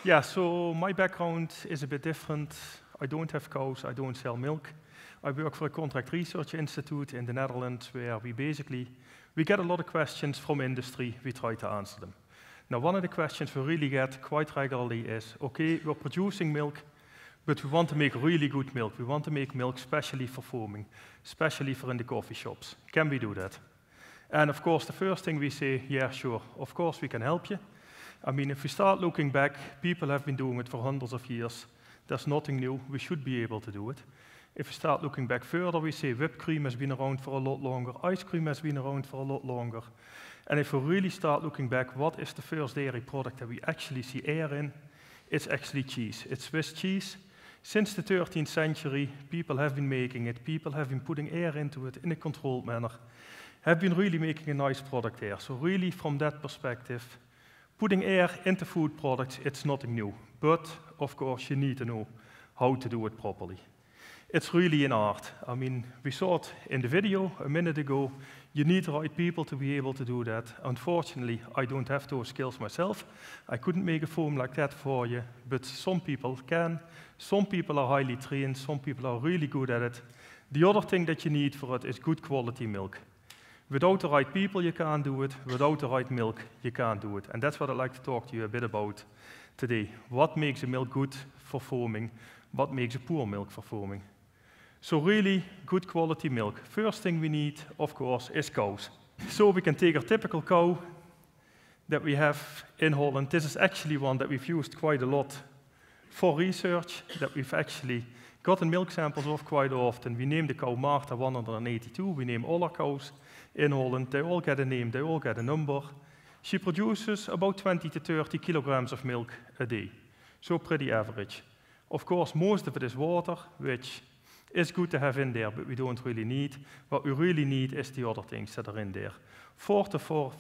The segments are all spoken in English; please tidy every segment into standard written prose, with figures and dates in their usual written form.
Yeah, so my background is a bit different. I don't have cows, I don't sell milk. I work for a contract research institute in the Netherlands where we get a lot of questions from industry, we try to answer them. Now, one of the questions we really get quite regularly is, okay, we're producing milk, but we want to make really good milk. We want to make milk specially for foaming, especially for in the coffee shops. Can we do that? And of course, the first thing we say, yeah, sure, of course we can help you. I mean, if we start looking back, people have been doing it for hundreds of years. There's nothing new, we should be able to do it. If we start looking back further, we say whipped cream has been around for a lot longer, ice cream has been around for a lot longer. And if we really start looking back, what is the first dairy product that we actually see air in? It's actually cheese, it's Swiss cheese. Since the 13th century, people have been making it, people have been putting air into it in a controlled manner, have been really making a nice product there. So really, from that perspective, putting air into food products, it's nothing new. But, of course, you need to know how to do it properly. It's really an art. I mean, we saw it in the video a minute ago. You need the right people to be able to do that. Unfortunately, I don't have those skills myself. I couldn't make a foam like that for you, but some people can. Some people are highly trained, some people are really good at it. The other thing that you need for it is good quality milk. Without the right people, you can't do it. Without the right milk, you can't do it. And that's what I'd like to talk to you a bit about today. What makes a milk good for foaming? What makes a poor milk for foaming? So really, good quality milk. First thing we need, of course, is cows. So we can take a typical cow that we have in Holland. This is actually one that we've used quite a lot for research, that we've actually gotten milk samples of quite often. We name the cow Martha 182. We name all our cows in Holland. They all get a name, they all get a number. She produces about 20 to 30 kilograms of milk a day. So pretty average. Of course, most of it is water, which is good to have in there, but we don't really need. What we really need is the other things that are in there. 4.5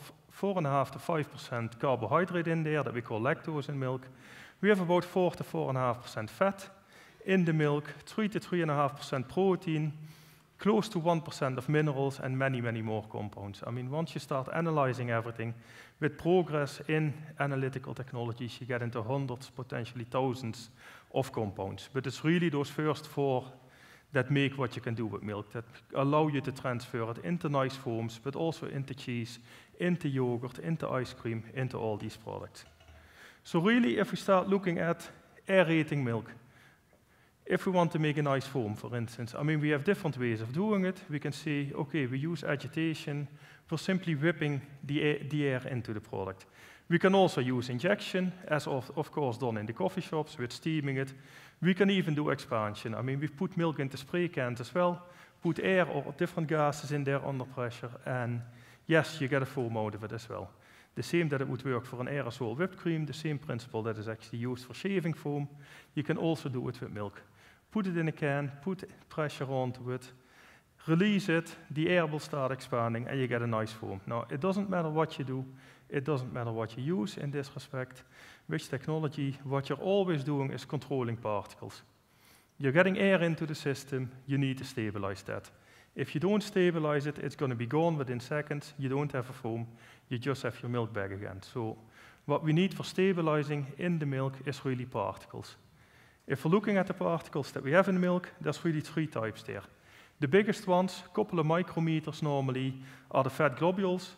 to 5% carbohydrate in there that we call lactose in milk. We have about 4 to 4.5% fat in the milk, 3 to 3.5% protein, close to 1% of minerals, and many, many more compounds. I mean, once you start analyzing everything, with progress in analytical technologies, you get into hundreds, potentially thousands of compounds. But it's really those first 4 that make what you can do with milk, that allow you to transfer it into nice foams, but also into cheese, into yogurt, into ice cream, into all these products. So really, if we start looking at aerating milk, if we want to make a nice foam, for instance, I mean, we have different ways of doing it. We can say, okay, we use agitation for simply whipping the air into the product. We can also use injection, as of course done in the coffee shops with steaming it. We can even do expansion. I mean, we've put milk into spray cans as well, put air or different gases in there under pressure, and yes, you get a foam out of it as well. The same that it would work for an aerosol whipped cream, the same principle that is actually used for shaving foam, you can also do it with milk. Put it in a can, put pressure onto it, release it, the air will start expanding, and you get a nice foam. Now, it doesn't matter what you do, it doesn't matter what you use in this respect, which technology, what you're always doing is controlling particles. You're getting air into the system, you need to stabilize that. If you don't stabilize it, it's going to be gone within seconds, you don't have a foam, you just have your milk back again. So what we need for stabilizing in the milk is really particles. If we're looking at the particles that we have in milk, there's really 3 types there. The biggest ones, a couple of micrometers normally, are the fat globules.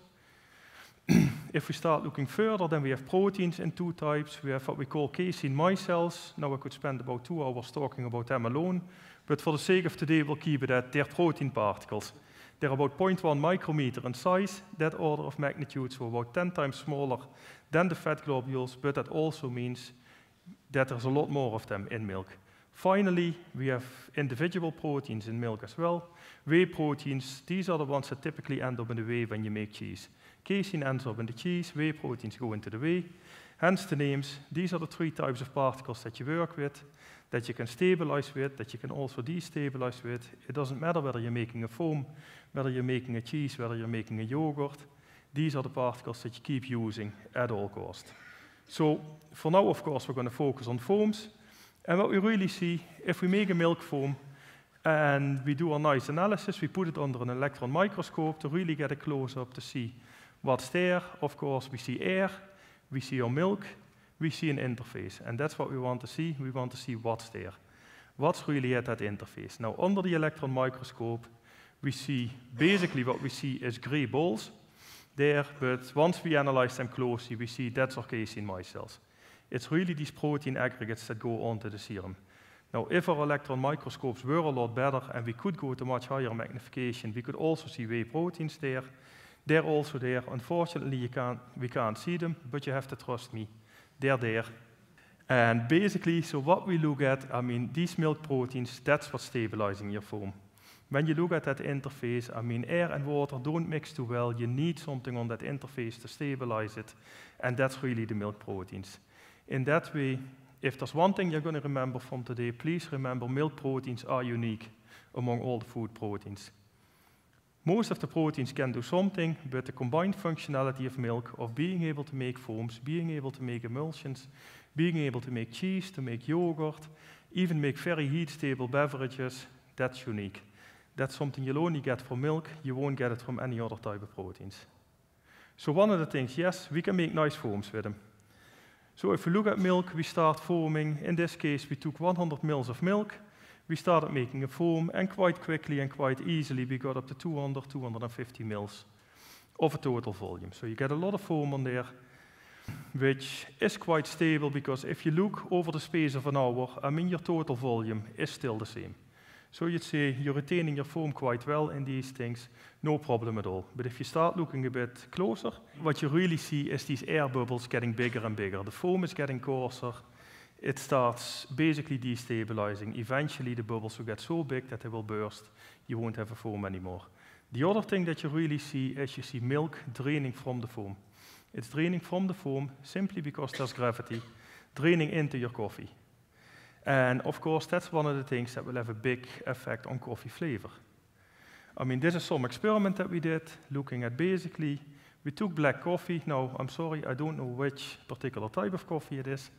If we start looking further, then we have proteins in 2 types. We have what we call casein micelles. Now I could spend about 2 hours talking about them alone, but for the sake of today, we'll keep it at they're protein particles. They're about 0.1 micrometer in size, that order of magnitude, so about 10 times smaller than the fat globules, but that also means that there's a lot more of them in milk. Finally, we have individual proteins in milk as well. Whey proteins, these are the ones that typically end up in the whey when you make cheese. Casein ends up in the cheese, whey proteins go into the whey. Hence the names. These are the 3 types of particles that you work with, that you can stabilize with, that you can also destabilize with. It doesn't matter whether you're making a foam, whether you're making a cheese, whether you're making a yogurt. These are the particles that you keep using at all cost. So for now, of course, we're going to focus on foams. And what we really see, if we make a milk foam and we do a nice analysis, we put it under an electron microscope to really get a close-up to see what's there. Of course, we see air, we see our milk, we see an interface, and that's what we want to see. We want to see what's there. What's really at that interface? Now, under the electron microscope, we see, basically what we see is gray balls there, but once we analyze them closely, we see that's our casein micelles. It's really these protein aggregates that go onto the serum. Now, if our electron microscopes were a lot better and we could go to much higher magnification, we could also see whey proteins there. They're also there. Unfortunately, we can't see them, but you have to trust me. They're there. And basically, so what we look at, I mean, these milk proteins, that's what's stabilizing your foam. When you look at that interface, I mean, air and water don't mix too well. You need something on that interface to stabilize it, and that's really the milk proteins. In that way, if there's one thing you're going to remember from today, please remember milk proteins are unique among all the food proteins. Most of the proteins can do something, but the combined functionality of milk, of being able to make foams, being able to make emulsions, being able to make cheese, to make yogurt, even make very heat-stable beverages, that's unique. That's something you'll only get from milk. You won't get it from any other type of proteins. So one of the things, yes, we can make nice foams with them. So if we look at milk, we start foaming. In this case, we took 100 mils of milk. We started making a foam, and quite quickly and quite easily, we got up to 200, 250 mils of a total volume. So you get a lot of foam on there, which is quite stable, because if you look over the space of an hour, I mean, your total volume is still the same. So you'd say you're retaining your foam quite well in these things, no problem at all. But if you start looking a bit closer, what you really see is these air bubbles getting bigger and bigger. The foam is getting coarser. It starts basically destabilizing. Eventually, the bubbles will get so big that they will burst. You won't have a foam anymore. The other thing that you really see is you see milk draining from the foam. It's draining from the foam simply because there's gravity, draining into your coffee. And of course, that's one of the things that will have a big effect on coffee flavor. I mean, this is some experiment that we did, looking at basically, we took black coffee. Now, I'm sorry, I don't know which particular type of coffee it is.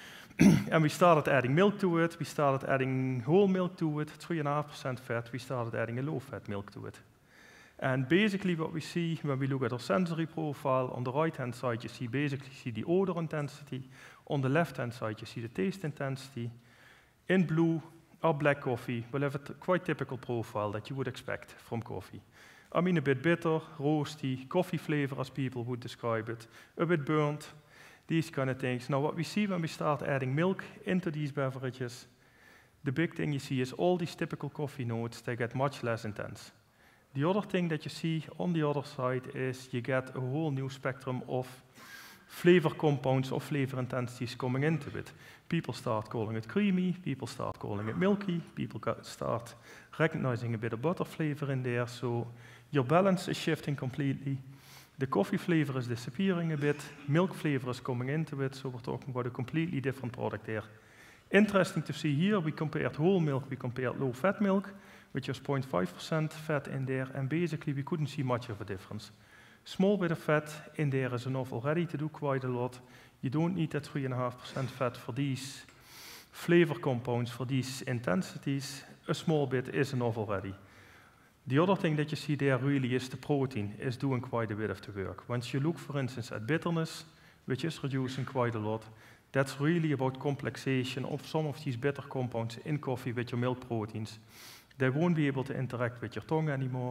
And we started adding milk to it. We started adding whole milk to it, 3.5% fat. We started adding a low-fat milk to it. And basically what we see when we look at our sensory profile, on the right-hand side, you see basically the odor intensity. On the left-hand side, you see the taste intensity. In blue, our black coffee will have a quite typical profile that you would expect from coffee. I mean, a bit bitter, roasty, coffee flavor as people would describe it, a bit burnt, these kind of things. Now, what we see when we start adding milk into these beverages, the big thing you see is all these typical coffee notes, they get much less intense. The other thing that you see on the other side is you get a whole new spectrum of flavor compounds or flavor intensities coming into it. People start calling it creamy, people start calling it milky, people start recognizing a bit of butter flavor in there, so your balance is shifting completely. The coffee flavor is disappearing a bit, milk flavor is coming into it, so we're talking about a completely different product there. Interesting to see here, we compared whole milk, we compared low-fat milk, which was 0.5% fat in there, and basically we couldn't see much of a difference. Small bit of fat in there is enough already to do quite a lot. You don't need that 3.5% fat for these flavor compounds, for these intensities. A small bit is enough already. The other thing that you see there really is the protein is doing quite a bit of the work. Once you look, for instance, at bitterness, which is reducing quite a lot, that's really about complexation of some of these bitter compounds in coffee with your milk proteins. They won't be able to interact with your tongue anymore,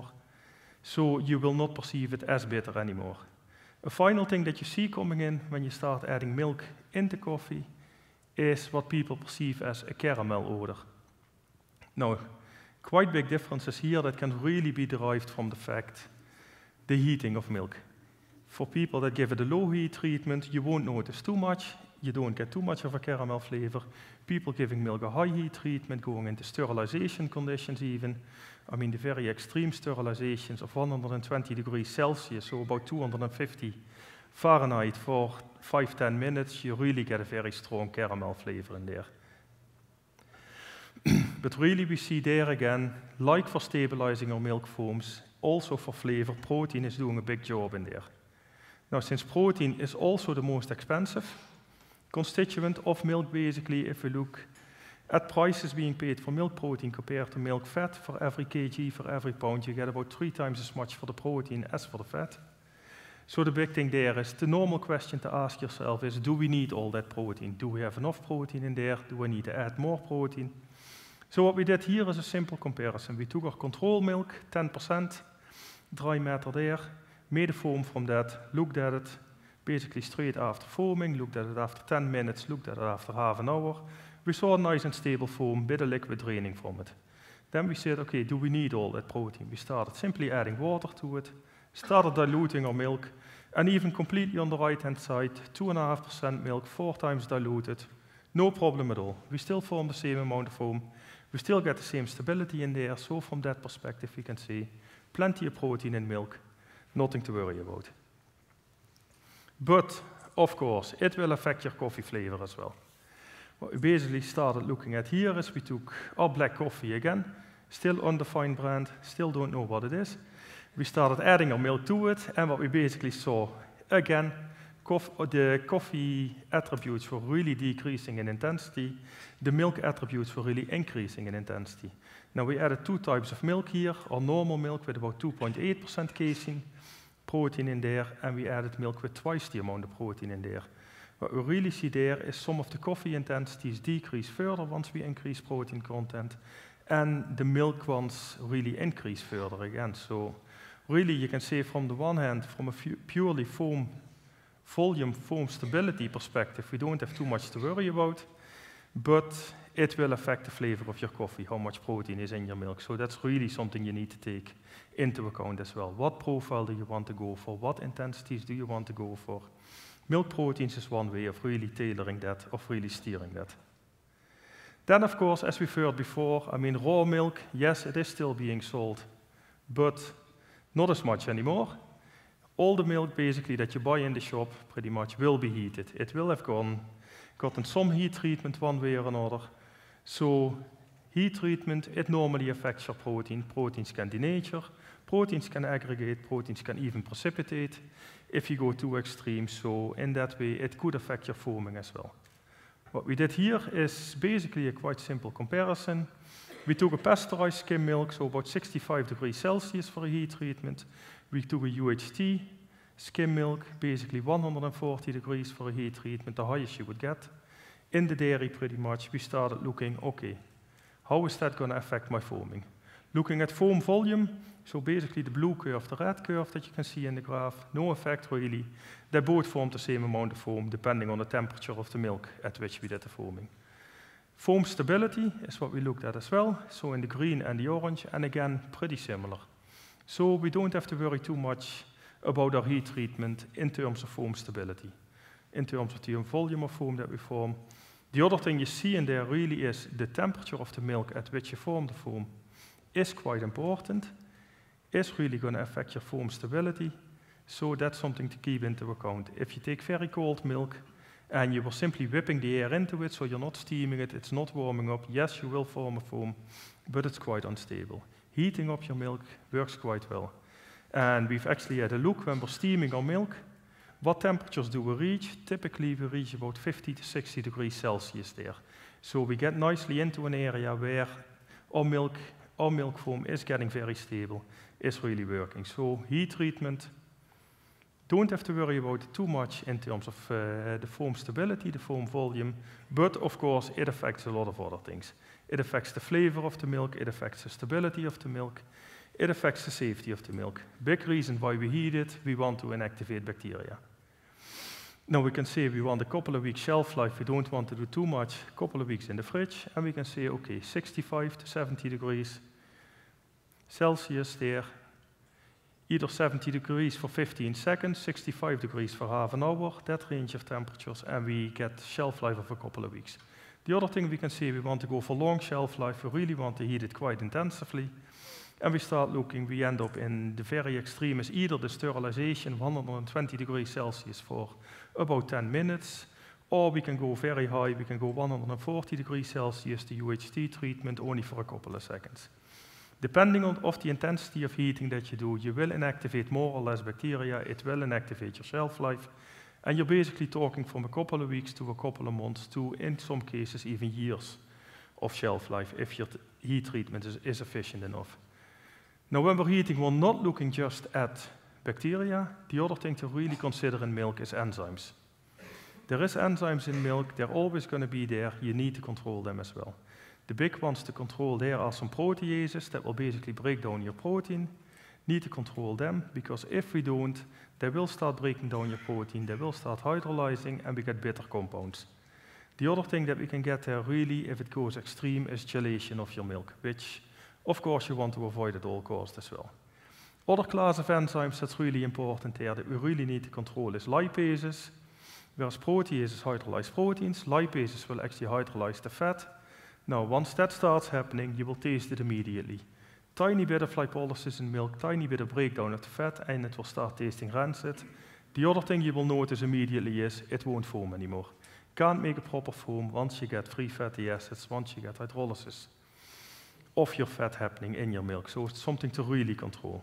so you will not perceive it as bitter anymore. A final thing that you see coming in when you start adding milk into coffee is what people perceive as a caramel odor. Now, quite big differences here that can really be derived from the fact the heating of milk. For people that give it a low heat treatment, you won't notice too much. You don't get too much of a caramel flavor. People giving milk a high heat treatment, going into sterilization conditions even. I mean, the very extreme sterilizations of 120 degrees Celsius, so about 250 Fahrenheit for 5-10 minutes, you really get a very strong caramel flavor in there. But really we see there again, like for stabilizing our milk foams, also for flavor, protein is doing a big job in there. Now, since protein is also the most expensive constituent of milk, basically, if we look at prices being paid for milk protein compared to milk fat, for every kg, for every pound, you get about 3 times as much for the protein as for the fat. So the big thing there is, the normal question to ask yourself is, do we need all that protein? Do we have enough protein in there? Do we need to add more protein? So what we did here is a simple comparison. We took our control milk, 10%, dry matter there, made a foam from that, looked at it, basically straight after foaming, looked at it after 10 minutes, looked at it after half an hour. We saw a nice and stable foam, bit of liquid draining from it. Then we said, okay, do we need all that protein? We started simply adding water to it, started diluting our milk, and even completely on the right-hand side, 2.5% milk, 4 times diluted, no problem at all. We still form the same amount of foam, we still get the same stability in there, so from that perspective we can see plenty of protein in milk, nothing to worry about. But, of course, it will affect your coffee flavor as well. What we basically started looking at here is we took our black coffee again, still undefined brand, still don't know what it is. We started adding our milk to it, and what we basically saw, again, the coffee attributes were really decreasing in intensity, the milk attributes were really increasing in intensity. Now we added 2 types of milk here, our normal milk with about 2.8% casein, protein in there, and we added milk with twice the amount of protein in there. What we really see there is some of the coffee intensities decrease further once we increase protein content, and the milk ones really increase further again. So really you can say from the one hand, from a purely volume foam stability perspective, we don't have too much to worry about, but it will affect the flavor of your coffee, how much protein is in your milk. So that's really something you need to take into account as well. What profile do you want to go for? What intensities do you want to go for? Milk proteins is one way of really tailoring that, of really steering that. Then, of course, as we've heard before, I mean, raw milk, yes, it is still being sold, but not as much anymore. All the milk, basically, that you buy in the shop, pretty much, will be heated. It will have gotten some heat treatment one way or another. So, heat treatment, it normally affects your protein. Proteins can denature, proteins can aggregate, proteins can even precipitate if you go too extreme. So, in that way, it could affect your foaming as well. What we did here is basically a quite simple comparison. We took a pasteurized skim milk, so about 65 degrees Celsius for a heat treatment. We took a UHT skim milk, basically 140 degrees for a heat treatment, the highest you would get. In the dairy, pretty much, we started looking, okay, how is that going to affect my foaming? Looking at foam volume, so basically the blue curve, the red curve that you can see in the graph, no effect really. They both formed the same amount of foam depending on the temperature of the milk at which we did the foaming. Foam stability is what we looked at as well, so in the green and the orange, and again, pretty similar. So we don't have to worry too much about our heat treatment in terms of foam stability, in terms of the volume of foam that we form. The other thing you see in there really is the temperature of the milk at which you form the foam is quite important, is really going to affect your foam stability, so that's something to keep into account. If you take very cold milk and you were simply whipping the air into it, so you're not steaming it, it's not warming up, yes, you will form a foam, but it's quite unstable. Heating up your milk works quite well. And we've actually had a look when we're steaming our milk. What temperatures do we reach? Typically, we reach about 50 to 60 degrees Celsius there. So we get nicely into an area where our milk foam is getting very stable, is really working. So heat treatment, don't have to worry about it too much in terms of the foam stability, the foam volume, but of course it affects a lot of other things. It affects the flavor of the milk, it affects the stability of the milk, it affects the safety of the milk. Big reason why we heat it, we want to inactivate bacteria. Now we can say we want a couple of weeks shelf life, we don't want to do too much, a couple of weeks in the fridge, and we can say, okay, 65 to 70 degrees Celsius there, either 70 degrees for 15 seconds, 65 degrees for half an hour, that range of temperatures, and we get shelf life of a couple of weeks. The other thing we can say, we want to go for long shelf life, we really want to heat it quite intensively, and we start looking, we end up in the very extreme is either the sterilization, 120 degrees Celsius for about 10 minutes, or we can go very high, we can go 140 degrees Celsius, the UHT treatment, only for a couple of seconds. Depending on the intensity of heating that you do, you will inactivate more or less bacteria, it will inactivate your shelf life, and you're basically talking from a couple of weeks to a couple of months to, in some cases, even years of shelf life if your heat treatment is efficient enough. Now, when we're heating, we're not looking just at bacteria. The other thing to really consider in milk is enzymes. There is enzymes in milk, they're always going to be there, you need to control them as well. The big ones to control there are some proteases that will basically break down your protein. Need to control them, because if we don't, they will start breaking down your protein, they will start hydrolyzing, and we get bitter compounds. The other thing that we can get there really, if it goes extreme, is gelation of your milk, which of course you want to avoid at all costs as well. Other class of enzymes that's really important there that we really need to control is lipases, whereas proteases hydrolyze proteins, lipases will actually hydrolyze the fat. Now, once that starts happening, you will taste it immediately. Tiny bit of lipolysis in milk, tiny bit of breakdown of the fat, and it will start tasting rancid. The other thing you will notice immediately is it won't foam anymore. Can't make a proper foam once you get free fatty acids, once you get hydrolysis of your fat happening in your milk. So it's something to really control.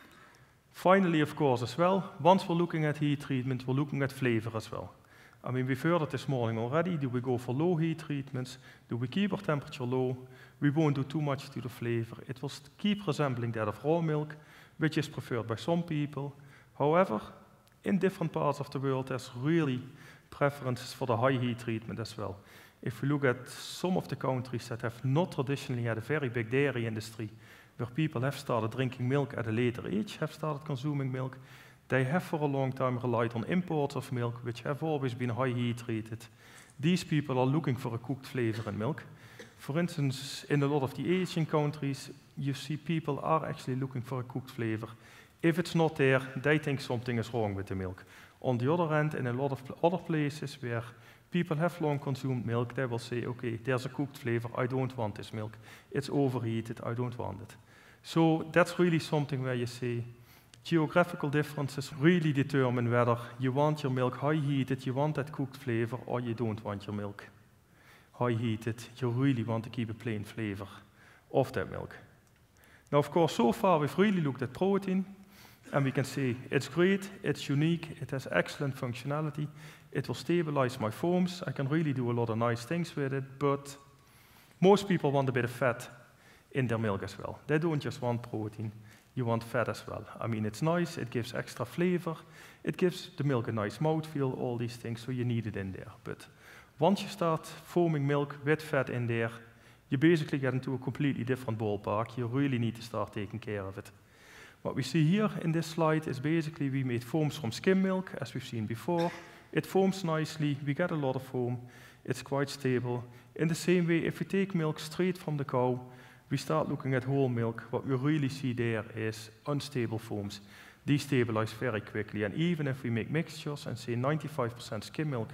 Finally, of course, as well, once we're looking at heat treatment, we're looking at flavor as well. I mean, we've heard it this morning already. Do we go for low heat treatments? Do we keep our temperature low? We won't do too much to the flavor. It will keep resembling that of raw milk, which is preferred by some people. However, in different parts of the world, there's really preferences for the high heat treatment as well. If we look at some of the countries that have not traditionally had a very big dairy industry, where people have started drinking milk at a later age, have started consuming milk, they have for a long time relied on imports of milk, which have always been high heat treated. These people are looking for a cooked flavor in milk. For instance, in a lot of the Asian countries, you see people are actually looking for a cooked flavor. If it's not there, they think something is wrong with the milk. On the other hand, in a lot of other places where people have long consumed milk, they will say, okay, there's a cooked flavor, I don't want this milk. It's overheated, I don't want it. So that's really something where you say, geographical differences really determine whether you want your milk high heated, you want that cooked flavor, or you don't want your milk high heated. You really want to keep a plain flavor of that milk. Now, of course, so far we've really looked at protein, and we can say it's great, it's unique, it has excellent functionality, it will stabilize my foams, I can really do a lot of nice things with it, but most people want a bit of fat in their milk as well. They don't just want protein. You want fat as well. I mean, it's nice, it gives extra flavor, it gives the milk a nice mouthfeel, all these things, so you need it in there. But once you start foaming milk with fat in there, you basically get into a completely different ballpark. You really need to start taking care of it. What we see here in this slide is basically we made foams from skim milk, as we've seen before. It foams nicely, we get a lot of foam, it's quite stable. In the same way, if we take milk straight from the cow, we start looking at whole milk, what we really see there is unstable foams. These stabilize very quickly, and even if we make mixtures and say 95% skim milk,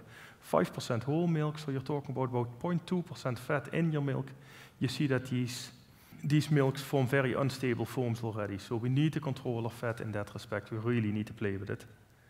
5% whole milk, so you're talking about 0.2% fat in your milk, you see that these milks form very unstable foams already. So we need to control our fat in that respect. We really need to play with it.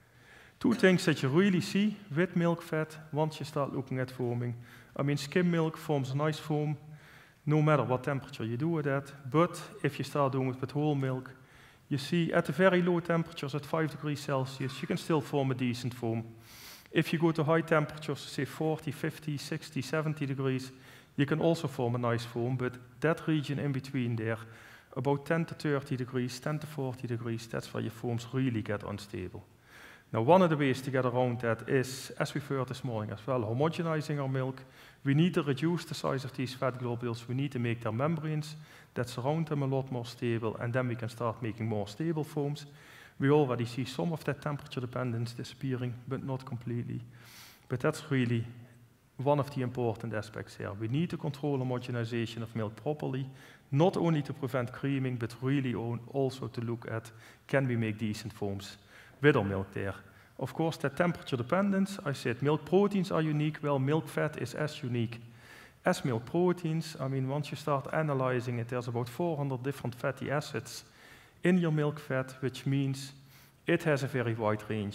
Two things that you really see with milk fat once you start looking at foaming. I mean, skim milk forms a nice foam, no matter what temperature you do it at, but if you start doing it with whole milk, you see at the very low temperatures, at 5 degrees Celsius, you can still form a decent foam. If you go to high temperatures, say 40, 50, 60, 70 degrees, you can also form a nice foam, but that region in between there, about 10 to 30 degrees, 10 to 40 degrees, that's where your foams really get unstable. Now, one of the ways to get around that is, as we've heard this morning as well, homogenizing our milk. We need to reduce the size of these fat globules. We need to make their membranes that surround them a lot more stable, and then we can start making more stable foams. We already see some of that temperature dependence disappearing, but not completely. But that's really one of the important aspects here. We need to control homogenization of milk properly, not only to prevent creaming, but really also to look at, can we make decent foams with our milk there. Of course, that temperature dependence, I said milk proteins are unique, well, milk fat is as unique as milk proteins. I mean, once you start analyzing it, there's about 400 different fatty acids in your milk fat, which means it has a very wide range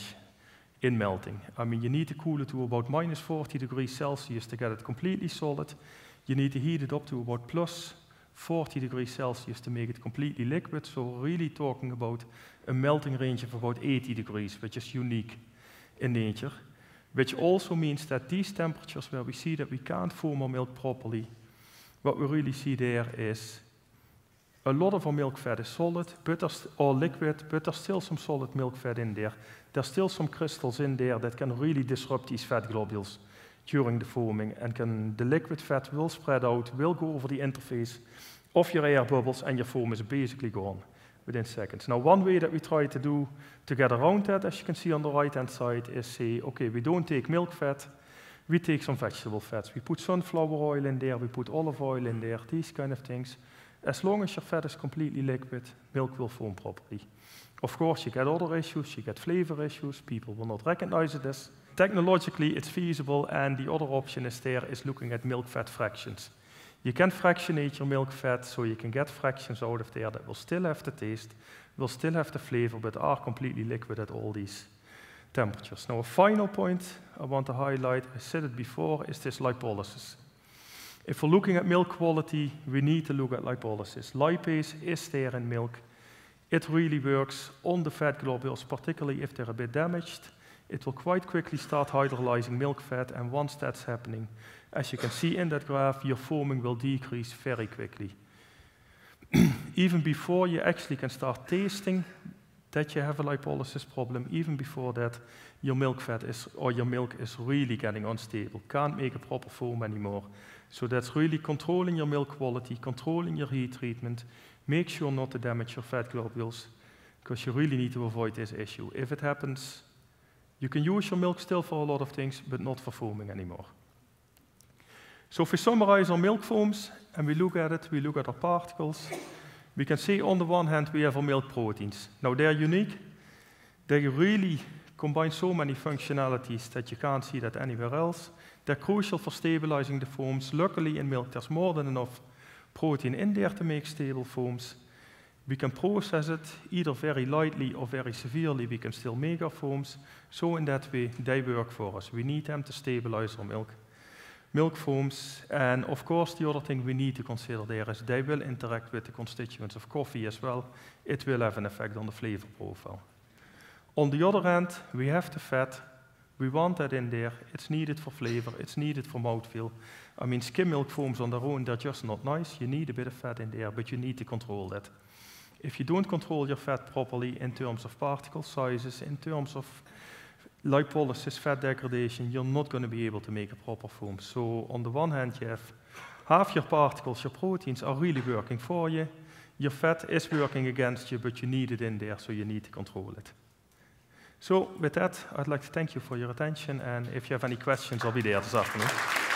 in melting. I mean, you need to cool it to about minus 40 degrees Celsius to get it completely solid. You need to heat it up to about plus 40 degrees Celsius to make it completely liquid. So we're really talking about a melting range of about 80 degrees, which is unique in nature, which also means that these temperatures where we see that we can't foam our milk properly, what we really see there is A lot of our milk fat is solid, or liquid, but there's still some solid milk fat in there. There's still some crystals in there that can really disrupt these fat globules during the foaming, and the liquid fat will spread out, will go over the interface of your air bubbles, and your foam is basically gone within seconds. Now, one way that we try to do to get around that, as you can see on the right-hand side, is say, okay, we don't take milk fat, we take some vegetable fats. We put sunflower oil in there, we put olive oil in there, these kind of things. As long as your fat is completely liquid, milk will foam properly. Of course, you get other issues, you get flavor issues, people will not recognize it as. Technologically, it's feasible, and the other option is looking at milk fat fractions. You can fractionate your milk fat, so you can get fractions out of there that will still have the taste, will still have the flavor, but are completely liquid at all these temperatures. Now, a final point I want to highlight, I said it before, is this lipolysis. If we're looking at milk quality, we need to look at lipolysis. Lipase is there in milk. It really works on the fat globules, particularly if they're a bit damaged. It will quite quickly start hydrolyzing milk fat, and once that's happening, as you can see in that graph, your foaming will decrease very quickly. Even before you actually can start tasting that you have a lipolysis problem, even before that, your milk is really getting unstable, can't make a proper foam anymore. So that's really controlling your milk quality, controlling your heat treatment, make sure not to damage your fat globules, because you really need to avoid this issue. If it happens, you can use your milk still for a lot of things, but not for foaming anymore. So if we summarize our milk foams, and we look at it, we look at our particles, we can see on the one hand we have our milk proteins. Now they're unique, they really combine so many functionalities that you can't see that anywhere else. They're crucial for stabilizing the foams. Luckily in milk there's more than enough protein in there to make stable foams. We can process it either very lightly or very severely, we can still make our foams. So in that way they work for us. We need them to stabilize our milk foams, and of course the other thing we need to consider there is they will interact with the constituents of coffee as well. It will have an effect on the flavor profile. On the other hand, we have the fat, we want that in there, it's needed for flavor, it's needed for mouthfeel. I mean, skim milk foams on their own, they're just not nice, you need a bit of fat in there, but you need to control that. If you don't control your fat properly in terms of particle sizes, in terms of lipolysis, fat degradation, you're not going to be able to make a proper foam. So on the one hand, you have half your particles, your proteins are really working for you. Your fat is working against you, but you need it in there, so you need to control it. So with that, I'd like to thank you for your attention, and if you have any questions, I'll be there this afternoon.